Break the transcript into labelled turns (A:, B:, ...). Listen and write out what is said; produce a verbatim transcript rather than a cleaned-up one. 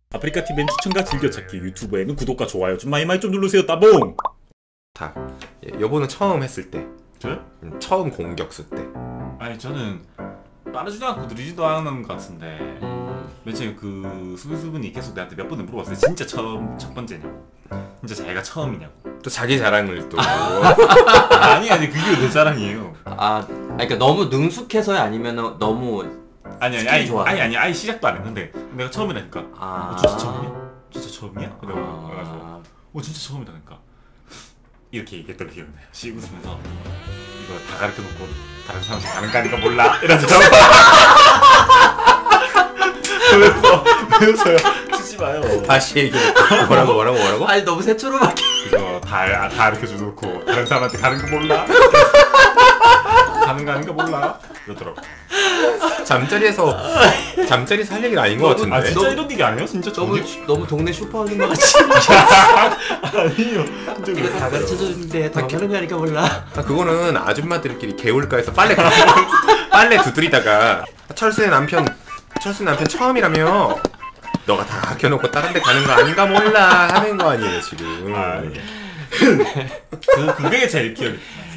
A: 아프리카 티비엔 추천과 즐겨찾기, 유튜브에는 구독과 좋아요 좀 많이 많이 좀 누르세요. 따봉!
B: 다 예, 여보는 처음 했을 때
C: 저요?
B: 음, 처음 공격수 때
C: 아니 저는 빠르지도 않고 느리지도 않은 것 같은데 맨 처음에 그 수분수분이 계속 나한테 몇 번을 물어봤어요. 진짜 처음 첫 번째냐고, 진짜 자기가 처음이냐고.
B: 또 자기 자랑을 또
C: 아니 아니 그게 내 자랑이에요.
D: 아, 그러니까 너무 능숙해서요? 아니면 너무
C: 아니 아니
D: 스킬이
C: 아니
D: 좋아요?
C: 아니 아니 아예 시작도 안 했는데 내가 처음이라니까.
D: 아,
C: 어, 진짜 처음이야? 진짜 처음이야? 이러고
D: 아,
C: 그래가지고 어 진짜 처음이라니까 이렇게 얘기했던 기억이 나요. 씨 웃으면서 이거 다 가르쳐 놓고 다른 사람 가는 거 아니까 몰라 이러면서 그래서 그래서요 치지 마요.
B: 다시 얘기해. 뭐라고 뭐라고 뭐라고?
D: 아니 너무 새초롬하게.
C: 이거 다, 아, 다 가르쳐 주놓고 다른 사람한테 가는 거 몰라? 가는 거 아닌 거 몰라? 이러더라고.
B: 잠자리에서 잠자리에서 할 얘기는 아닌 것 같은데.
C: 아 진짜
D: 너무-
C: 이런 얘기 아니에요? 진짜
D: 너무
C: 정리-
D: 너무 동네 슈퍼하는 것 같이.
C: 아니요. 진짜
D: 이거 다 가르쳐 줬는데 더 하는 거 아니까 몰라.
B: 아, 그거는 아줌마들끼리 개울가에서 빨래 빨래 두드리다가 철수의 남편 철수 남편 처음이라며 너가 다 아껴놓고 다른 데 가는 거 아닌가 몰라 하는 거 아니에요 지금.
C: 아, 예. 그 그게 제일 기억이 나요.